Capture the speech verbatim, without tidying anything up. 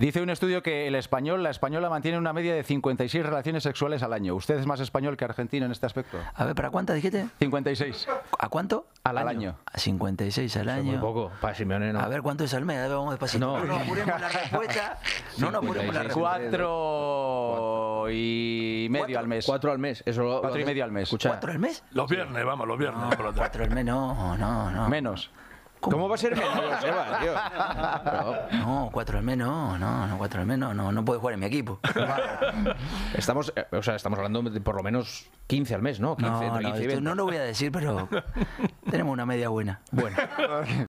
Dice un estudio que el español, la española mantiene una media de cincuenta y seis relaciones sexuales al año. ¿Usted es más español que argentino en este aspecto? A ver, ¿para cuántas dijiste? cincuenta y seis. ¿A cuánto? Al año. Al año. A cincuenta y seis al año. Muy poco, para Simeone no. A ver, ¿cuánto es al mes? A ver, vamos despacito. No, no nos apuremos la respuesta. No nos apuremos la respuesta. Cuatro y medio al mes. Cuatro al mes. Eso, Cuatro y medio al mes. Escucha. ¿Cuatro al mes? Los viernes, vamos, los viernes. No, por la tarde. cuatro al mes no, no, no. Menos. ¿Cómo? ¿Cómo va a ser menos, Eva, tío? Pero, No, cuatro al mes no, no, no, cuatro al mes no, no, no puede jugar en mi equipo. estamos, eh, o sea, estamos hablando de por lo menos quince al mes, ¿no? quince, No, entre no, quince y esto veinte. no lo voy a decir, pero tenemos una media buena. Bueno.